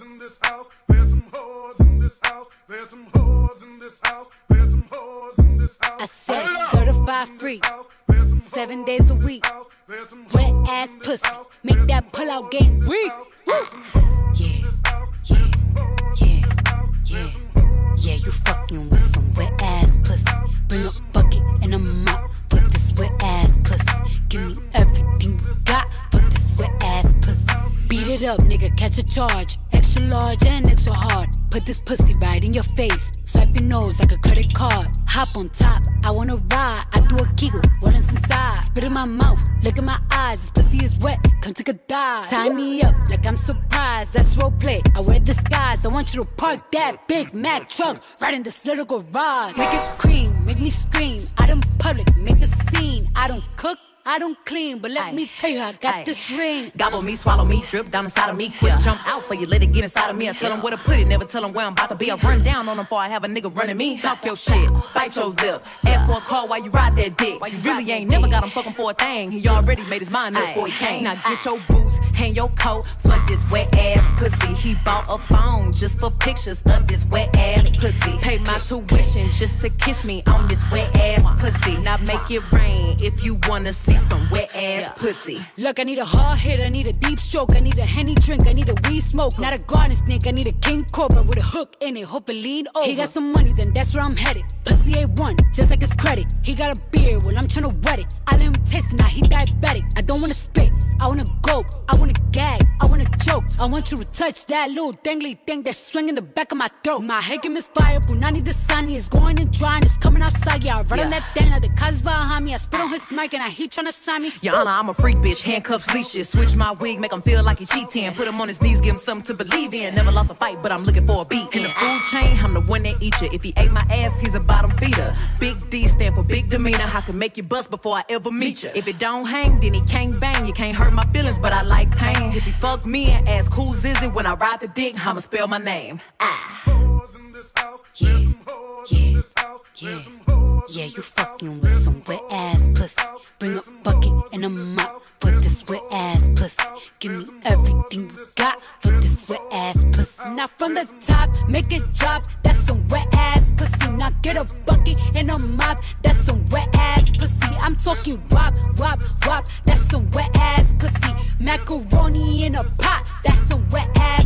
in this house. There's some whores in this house. There's some whores in this house. There's some whores in this house. I said certified free, 7 days a week. Wet ass pussy, make that pull out game weak. Yeah, you fucking with some wet ass pussy. Bring a bucket and a mop for this wet ass pussy. Give me everything you got for this wet ass pussy. Beat it up, nigga, catch a charge. Extra large and extra hard. Put this pussy right in your face. Swipe your nose like a credit card. Hop on top, I wanna ride. I do a giggle, what is inside? Spit in my mouth, look in my eyes. This pussy is wet, come take a dive. Tie me up like I'm surprised, that's roleplay. I wear disguise, I want you to park that Big Mac truck right in this little garage. Make it cream, make me scream. Out in public, make a scene. I don't cook, I don't clean, but let me tell you, I got this ring. Gobble me, swallow me, drip down inside of me. Quick jump out for you, let it get inside of me. I tell them where to put it, never tell them where I'm about to be. I run down on them before I have a nigga running me. Talk your shit, bite your lip. Ask for a call while you ride that dick. You really ain't never got him fucking for a thing. He already made his mind up before he came. Now get your boots, hang your coat for this wet ass pussy. He bought a phone just for pictures of this wet ass pussy. Pay my tuition just to kiss me on this wet ass pussy. Now make it rain if you wanna see some wet ass pussy. Look, I need a hard hit, I need a deep stroke, I need a Henny drink, I need a weed smoke. Not a garden snake, I need a king cobra with a hook in it, hope it lean over. He got some money, then that's where I'm headed. Pussy A1, just like his credit. He got a beard, well I'm tryna wet it. I let him taste it, now he diabetic. I don't wanna spit, I wanna go, I wanna gag, I wanna choke. I want you to touch that little dangly thing that's swinging the back of my throat. My head can misfire, Punani the sunny is going and drying, it's coming outside. Yeah, I run on that thing, now the cuz behind me. I spit on his mic and I he tryna sign me. Your Honor, I'm a freak bitch, handcuffs, leashes. Switch my wig, make him feel like he cheating. Put him on his knees, give him something to believe in. Never lost a fight, but I'm looking for a beat. In the food chain, I'm the one that eat you. If he ate my ass, he's a bottom feeder. Big D stand for big demeanor. I can make you bust before I ever meet you. If it don't hang, then he can't bang. You can't hurt my feelings, but I like pain. If he fuck me and ask who's is it when I ride the dick, I'ma spell my name. Yeah, you fucking with some wet ass pussy. Bring a bucket and a mop for this wet ass pussy. Give me everything you got for this wet ass pussy. Now from the top, make it drop, that's some wet ass pussy. Now get a bucket and a mop, that's some wet ass pussy. I'm talking wop, wop, wop, that's some wet ass pussy. Macaroni in a pot, that's some wet ass